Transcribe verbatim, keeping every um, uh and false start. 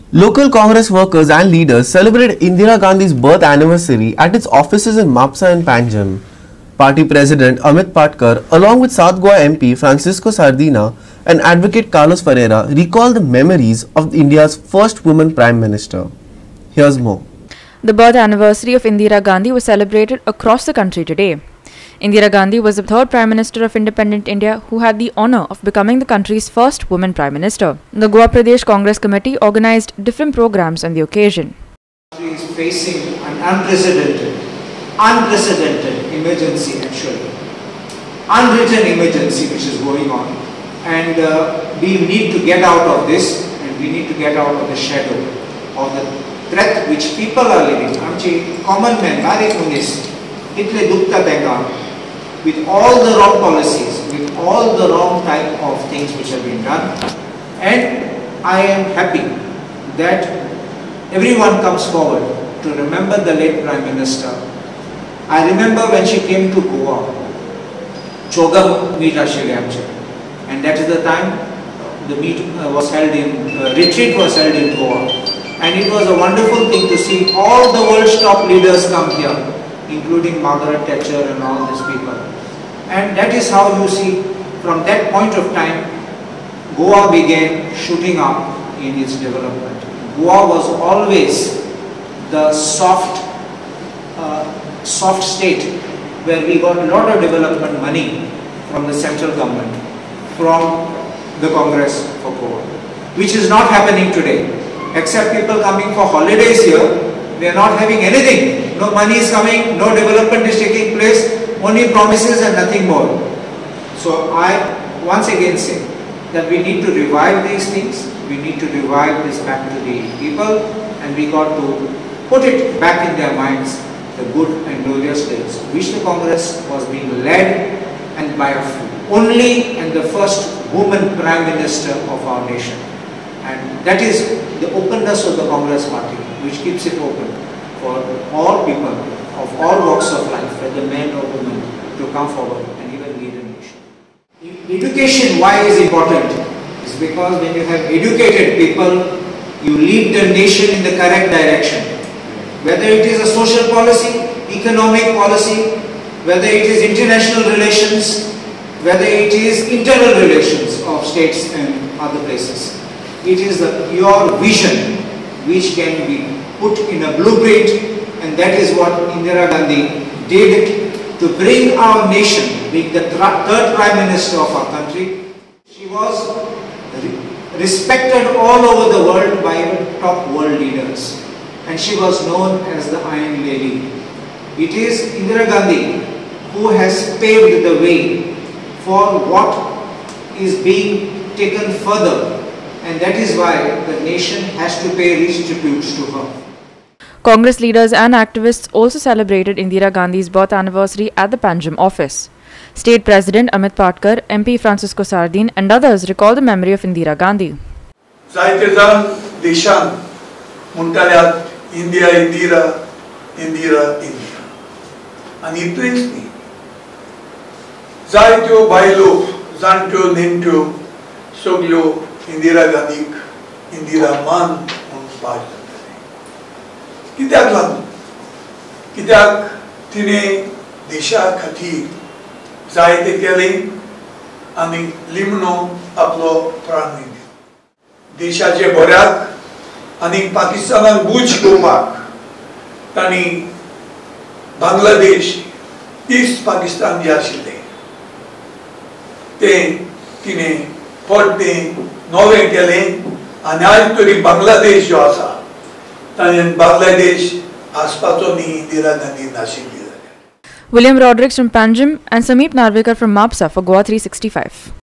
Local Congress workers and leaders celebrated Indira Gandhi's birth anniversary at its offices in Mapusa and Panjim. Party President Amit Patkar, along with South Goa M P FransiscoSardinha and Advocate Carlos Fereira, recalled the memories of India's first woman Prime Minister. Here's more. The birth anniversary of Indira Gandhi was celebrated across the country today. Indira Gandhi was the third Prime Minister of independent India who had the honour of becoming the country's first woman Prime Minister. The Goa Pradesh Congress Committee organised different programs on the occasion. The country is facing an unprecedented, unprecedented emergency actually. Unwritten emergency which is going on. And uh, we need to get out of this and we need to get out of the shadow of the threat which people are living. Amchi common men, Mari Kunis, Itle Dukta Bengal, with all the wrong policies, with all the wrong type of things which have been done. And I am happy that everyone comes forward to remember the late Prime Minister. I remember when she came to Goa, Chogam meet Ashiryamcha, and that is the time the meet uh, was held in, uh, retreat was held in Goa. And it was a wonderful thing to see all the world's top leaders come here, including Margaret Thatcher and all these people. And that is how you see, from that point of time, Goa began shooting up in its development. Goa was always the soft, uh, soft state where we got a lot of development money from the central government, from the Congress for Goa, which is not happening today. Except people coming for holidays here, we are not having anything. No money is coming, no development is taking place, only promises and nothing more. So I once again say that we need to revive these things, we need to revive this back to the people, and we got to put it back in their minds, the good and glorious days, which the Congress was being led and by a only and the first woman Prime Minister of our nation. And that is the openness of the Congress party, which keeps it open for all people of all walks of life, whether men or women, to come forward and even lead a nation. Education, why is important? Is because when you have educated people, you lead the nation in the correct direction. Whether it is a social policy, economic policy, whether it is international relations, whether it is internal relations of states and other places. It is the, your vision which can be put in a blueprint, and that is what Indira Gandhi did to bring our nation, being the third Prime Minister of our country. She was respected all over the world by top world leaders, and she was known as the Iron Lady. It is Indira Gandhi who has paved the way for what is being taken further. And that is why the nation has to pay rich tributes to her. Congress leaders and activists also celebrated Indira Gandhi's birth anniversary at the Panjim office. State President Amit Patkar, M P FransiscoSardinha and others recalled the memory of Indira Gandhi. Zaite zan deshan muntalyat India Indira Indira Indira. Ani itleच Zaityo bailo zantyo nimtyo soglo Indira Gandhi, Indira Man म्हणून पाळले जातले. कित्याक लागून? कित्याक तिने देशा खातीर जायते केलें आनी लिमनो आपलो प्राण दिलो. देशाचे बऱ्याक आनी पाकिस्तानाक बूज घेवपाक तांणी बांगलादेश ईस्ट पाकिस्तान जे आशिल्लें तें तिने परतें नवें केलें आनी आज तरी बांगलादेश जो आसा ताणें बांगलादेश आसपाचो न्ही इंदिरा गांधी नाशिल्ली. William Rodrigues from Panjim and Sameep Narvekar from Mapusa for Goa three sixty-five.